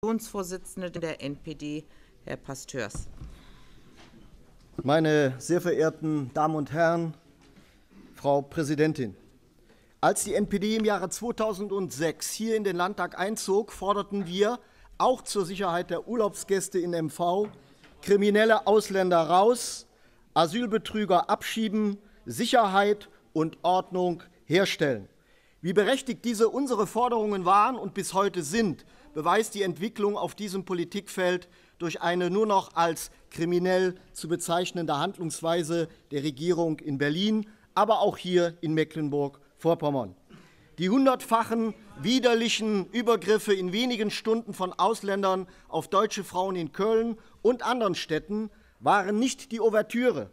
Fraktionsvorsitzende der NPD, Herr Pasteurs. Meine sehr verehrten Damen und Herren, Frau Präsidentin! Als die NPD im Jahre 2006 hier in den Landtag einzog, forderten wir auch zur Sicherheit der Urlaubsgäste in MV kriminelle Ausländer raus, Asylbetrüger abschieben, Sicherheit und Ordnung herstellen. Wie berechtigt diese unsere Forderungen waren und bis heute sind, beweist die Entwicklung auf diesem Politikfeld durch eine nur noch als kriminell zu bezeichnende Handlungsweise der Regierung in Berlin, aber auch hier in Mecklenburg-Vorpommern. Die hundertfachen widerlichen Übergriffe in wenigen Stunden von Ausländern auf deutsche Frauen in Köln und anderen Städten waren nicht die Ouvertüre.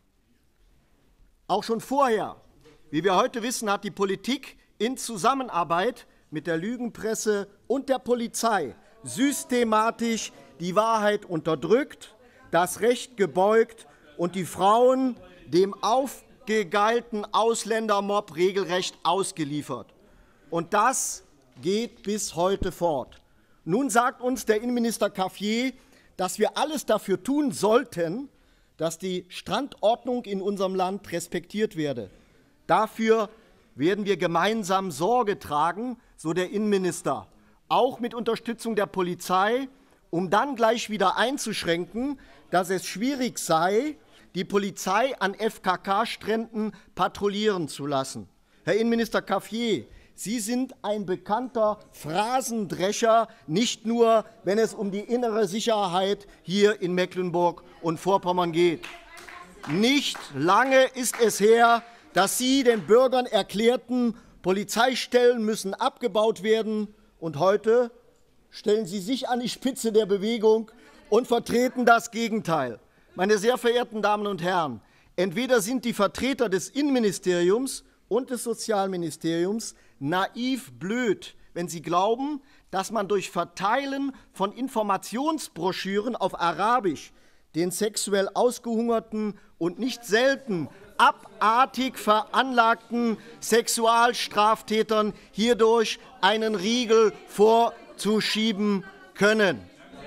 Auch schon vorher, wie wir heute wissen, hat die Politik in Zusammenarbeit mit der Lügenpresse und der Polizei systematisch die Wahrheit unterdrückt, das Recht gebeugt und die Frauen dem aufgegeilten Ausländermob regelrecht ausgeliefert. Und das geht bis heute fort. Nun sagt uns der Innenminister Cafier, dass wir alles dafür tun sollten, dass die Strandordnung in unserem Land respektiert werde. Dafür werden wir gemeinsam Sorge tragen, so der Innenminister, auch mit Unterstützung der Polizei, um dann gleich wieder einzuschränken, dass es schwierig sei, die Polizei an FKK-Stränden patrouillieren zu lassen. Herr Innenminister Cafier, Sie sind ein bekannter Phrasendrescher, nicht nur, wenn es um die innere Sicherheit hier in Mecklenburg und Vorpommern geht. Nicht lange ist es her, dass Sie den Bürgern erklärten, Polizeistellen müssen abgebaut werden, und heute stellen Sie sich an die Spitze der Bewegung und vertreten das Gegenteil. Meine sehr verehrten Damen und Herren, entweder sind die Vertreter des Innenministeriums und des Sozialministeriums naiv blöd, wenn sie glauben, dass man durch Verteilen von Informationsbroschüren auf Arabisch den sexuell ausgehungerten und nicht selten abartig veranlagten Sexualstraftätern hierdurch einen Riegel vorzuschieben können.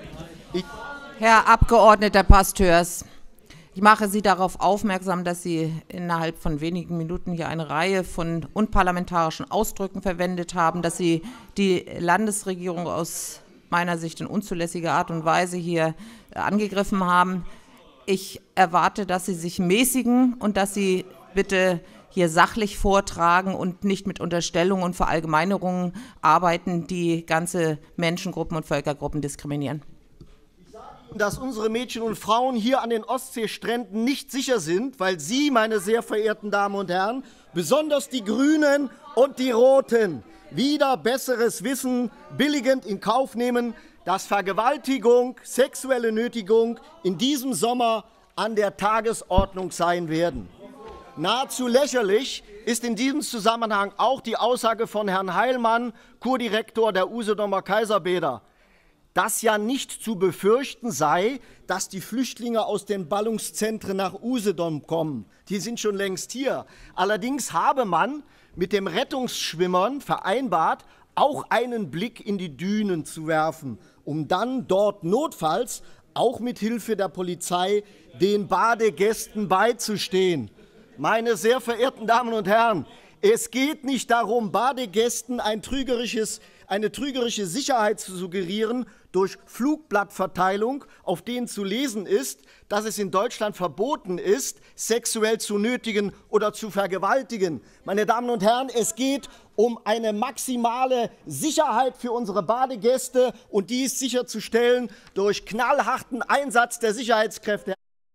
Herr Abgeordneter Pasteurs, ich mache Sie darauf aufmerksam, dass Sie innerhalb von wenigen Minuten hier eine Reihe von unparlamentarischen Ausdrücken verwendet haben, dass Sie die Landesregierung aus meiner Sicht in unzulässiger Art und Weise hier angegriffen haben. Ich erwarte, dass Sie sich mäßigen und dass Sie bitte hier sachlich vortragen und nicht mit Unterstellungen und Verallgemeinerungen arbeiten, die ganze Menschengruppen und Völkergruppen diskriminieren. Dass unsere Mädchen und Frauen hier an den Ostseestränden nicht sicher sind, weil Sie, meine sehr verehrten Damen und Herren, besonders die Grünen und die Roten, wieder besseres Wissen billigend in Kauf nehmen, dass Vergewaltigung, sexuelle Nötigung in diesem Sommer an der Tagesordnung sein werden. Nahezu lächerlich ist in diesem Zusammenhang auch die Aussage von Herrn Heilmann, Kurdirektor der Usedomer Kaiserbäder, dass ja nicht zu befürchten sei, dass die Flüchtlinge aus den Ballungszentren nach Usedom kommen. Die sind schon längst hier. Allerdings habe man mit den Rettungsschwimmern vereinbart, auch einen Blick in die Dünen zu werfen, um dann dort notfalls auch mit Hilfe der Polizei den Badegästen beizustehen. Meine sehr verehrten Damen und Herren, es geht nicht darum, Badegästen eine trügerische Sicherheit zu suggerieren durch Flugblattverteilung, auf denen zu lesen ist, dass es in Deutschland verboten ist, sexuell zu nötigen oder zu vergewaltigen. Meine Damen und Herren, es geht um eine maximale Sicherheit für unsere Badegäste, und die ist sicherzustellen durch knallharten Einsatz der Sicherheitskräfte.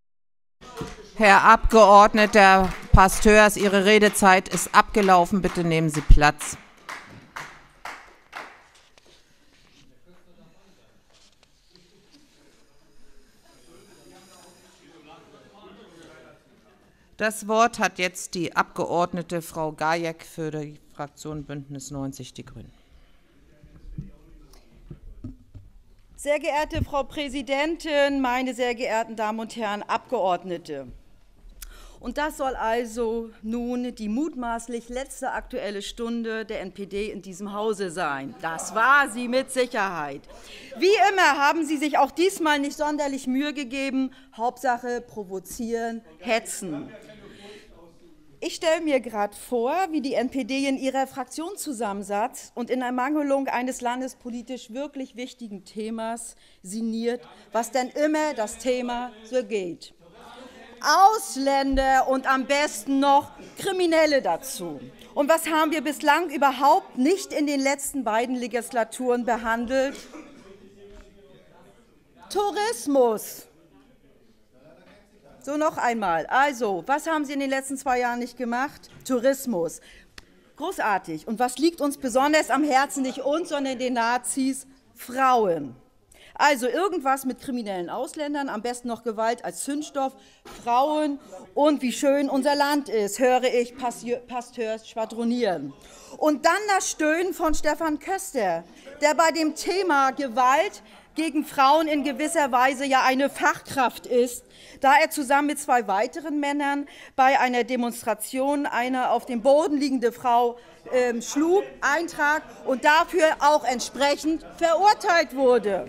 Herr Abgeordneter Pasteurs, Ihre Redezeit ist abgelaufen. Bitte nehmen Sie Platz. Das Wort hat jetzt die Abgeordnete Frau Gajek für die Fraktion Bündnis 90 Die Grünen. Sehr geehrte Frau Präsidentin, meine sehr geehrten Damen und Herren Abgeordnete! Und das soll also nun die mutmaßlich letzte Aktuelle Stunde der NPD in diesem Hause sein. Das war sie mit Sicherheit. Wie immer haben sie sich auch diesmal nicht sonderlich Mühe gegeben. Hauptsache provozieren, hetzen. Ich stelle mir gerade vor, wie die NPD in ihrer Fraktion zusammensaß und in Ermangelung eines landespolitisch wirklich wichtigen Themas sinniert, was denn immer das Thema so geht. Ausländer und am besten noch Kriminelle dazu. Und was haben wir bislang überhaupt nicht in den letzten beiden Legislaturen behandelt? Tourismus. So, noch einmal. Also, was haben Sie in den letzten 2 Jahren nicht gemacht? Tourismus. Großartig. Und was liegt uns besonders am Herzen? Nicht uns, sondern den Nazis? Frauen. Also irgendwas mit kriminellen Ausländern, am besten noch Gewalt als Zündstoff, Frauen und wie schön unser Land ist, höre ich Pasteurs schwadronieren. Und dann das Stöhnen von Stefan Köster, der bei dem Thema Gewalt gegen Frauen in gewisser Weise ja eine Fachkraft ist, da er zusammen mit 2 weiteren Männern bei einer Demonstration eine auf dem Boden liegende Frau schlug, eintrag und dafür auch entsprechend verurteilt wurde.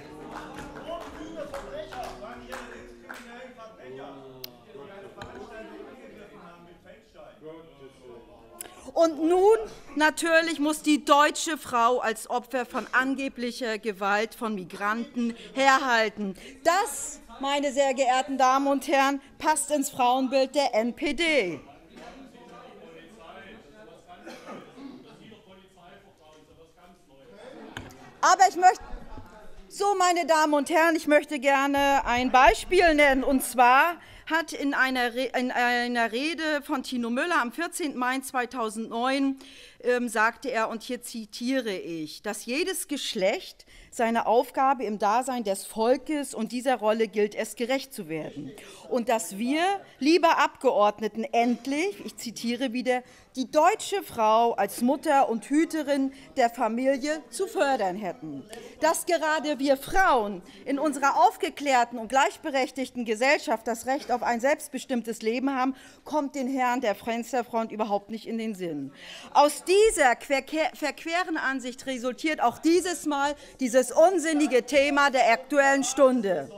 Und nun natürlich muss die deutsche Frau als Opfer von angeblicher Gewalt von Migranten herhalten. Das, meine sehr geehrten Damen und Herren, passt ins Frauenbild der NPD. Aber meine Damen und Herren, ich möchte gerne ein Beispiel nennen, und zwar hat in einer Rede von Tino Müller am 14. Mai 2009 sagte er, und hier zitiere ich, dass jedes Geschlecht seine Aufgabe im Dasein des Volkes und dieser Rolle gilt es, gerecht zu werden. Und dass wir, liebe Abgeordneten, endlich, ich zitiere wieder, die deutsche Frau als Mutter und Hüterin der Familie zu fördern hätten. Dass gerade wir Frauen in unserer aufgeklärten und gleichberechtigten Gesellschaft das Recht auf ein selbstbestimmtes Leben haben, kommt den Herren der Fensterfront überhaupt nicht in den Sinn. Aus dieser verqueren Ansicht resultiert auch dieses Mal dieses unsinnige Thema der Aktuellen Stunde.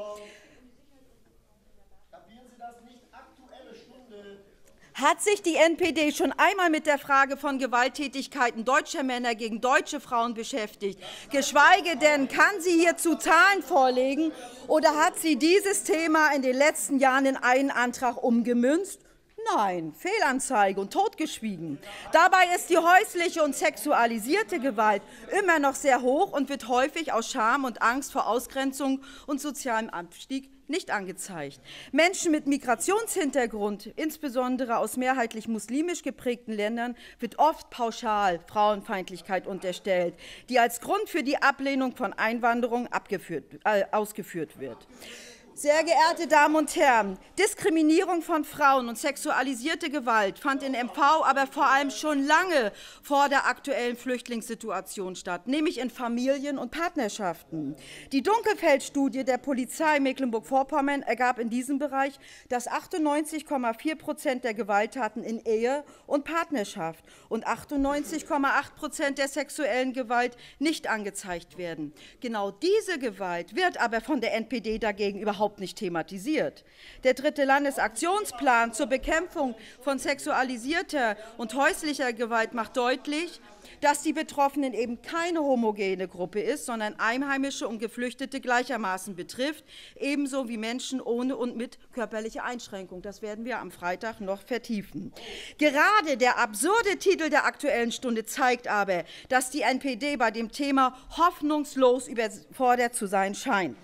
Hat sich die NPD schon einmal mit der Frage von Gewalttätigkeiten deutscher Männer gegen deutsche Frauen beschäftigt? Geschweige denn, kann sie hierzu Zahlen vorlegen, oder hat sie dieses Thema in den letzten Jahren in einen Antrag umgemünzt? Nein, Fehlanzeige und totgeschwiegen. Dabei ist die häusliche und sexualisierte Gewalt immer noch sehr hoch und wird häufig aus Scham und Angst vor Ausgrenzung und sozialem Abstieg nicht angezeigt. Menschen mit Migrationshintergrund, insbesondere aus mehrheitlich muslimisch geprägten Ländern, wird oft pauschal Frauenfeindlichkeit unterstellt, die als Grund für die Ablehnung von Einwanderung ausgeführt wird. Sehr geehrte Damen und Herren, Diskriminierung von Frauen und sexualisierte Gewalt fand in MV aber vor allem schon lange vor der aktuellen Flüchtlingssituation statt, nämlich in Familien und Partnerschaften. Die Dunkelfeld-Studie der Polizei Mecklenburg-Vorpommern ergab in diesem Bereich, dass 98,4% der Gewalttaten in Ehe und Partnerschaft und 98,8% der sexuellen Gewalt nicht angezeigt werden. Genau diese Gewalt wird aber von der NPD dagegen überhaupt nicht thematisiert. Der 3. Landesaktionsplan zur Bekämpfung von sexualisierter und häuslicher Gewalt macht deutlich, dass die Betroffenen eben keine homogene Gruppe ist, sondern Einheimische und Geflüchtete gleichermaßen betrifft, ebenso wie Menschen ohne und mit körperlicher Einschränkung. Das werden wir am Freitag noch vertiefen. Gerade der absurde Titel der Aktuellen Stunde zeigt aber, dass die NPD bei dem Thema hoffnungslos überfordert zu sein scheint.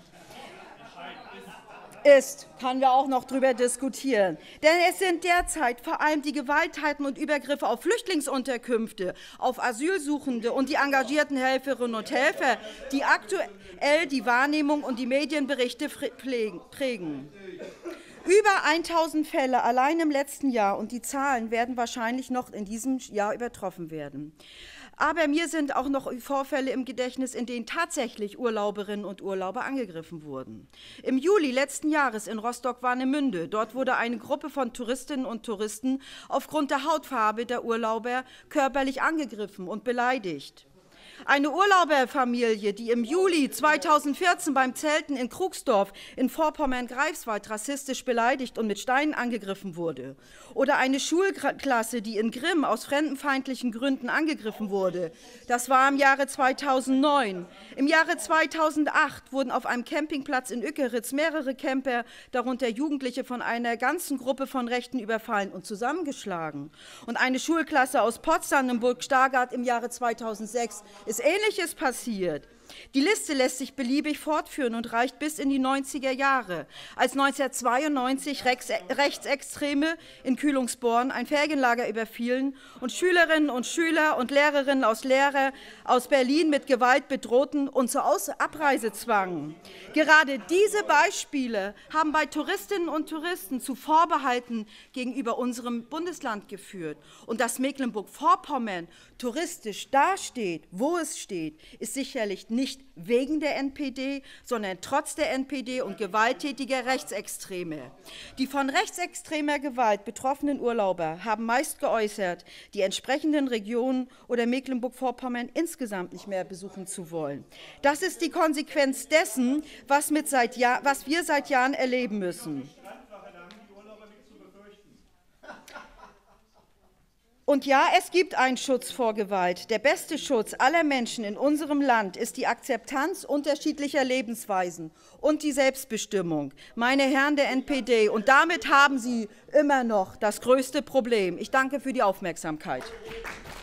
Können wir auch noch darüber diskutieren. Denn es sind derzeit vor allem die Gewalttaten und Übergriffe auf Flüchtlingsunterkünfte, auf Asylsuchende und die engagierten Helferinnen und Helfer, die aktuell die Wahrnehmung und die Medienberichte prägen. Über 1000 Fälle allein im letzten Jahr, und die Zahlen werden wahrscheinlich noch in diesem Jahr übertroffen werden. Aber mir sind auch noch Vorfälle im Gedächtnis, in denen tatsächlich Urlauberinnen und Urlauber angegriffen wurden. Im Juli letzten Jahres in Rostock-Warnemünde, dort wurde eine Gruppe von Touristinnen und Touristen aufgrund der Hautfarbe der Urlauber körperlich angegriffen und beleidigt. Eine Urlauberfamilie, die im Juli 2014 beim Zelten in Krugsdorf in Vorpommern-Greifswald rassistisch beleidigt und mit Steinen angegriffen wurde. Oder eine Schulklasse, die in Grimm aus fremdenfeindlichen Gründen angegriffen wurde. Das war im Jahre 2009. Im Jahre 2008 wurden auf einem Campingplatz in Ückeritz mehrere Camper, darunter Jugendliche, von einer ganzen Gruppe von Rechten überfallen und zusammengeschlagen. Und eine Schulklasse aus Potsdam im Burg-Stargard im Jahre 2006 ist Ähnliches passiert. Die Liste lässt sich beliebig fortführen und reicht bis in die 90er Jahre, als 1992 Rechtsextreme in Kühlungsborn ein Ferienlager überfielen und Schülerinnen und Schüler und Lehrerinnen aus Berlin mit Gewalt bedrohten und zur Abreise zwangen. Gerade diese Beispiele haben bei Touristinnen und Touristen zu Vorbehalten gegenüber unserem Bundesland geführt. Und dass Mecklenburg-Vorpommern touristisch dasteht, wo es steht, ist sicherlich nicht wegen der NPD, sondern trotz der NPD und gewalttätiger Rechtsextreme. Die von rechtsextremer Gewalt betroffenen Urlauber haben meist geäußert, die entsprechenden Regionen oder Mecklenburg-Vorpommern insgesamt nicht mehr besuchen zu wollen. Das ist die Konsequenz dessen, was wir seit Jahren erleben müssen. Und ja, es gibt einen Schutz vor Gewalt. Der beste Schutz aller Menschen in unserem Land ist die Akzeptanz unterschiedlicher Lebensweisen und die Selbstbestimmung. Meine Herren der NPD, und damit haben Sie immer noch das größte Problem. Ich danke für die Aufmerksamkeit.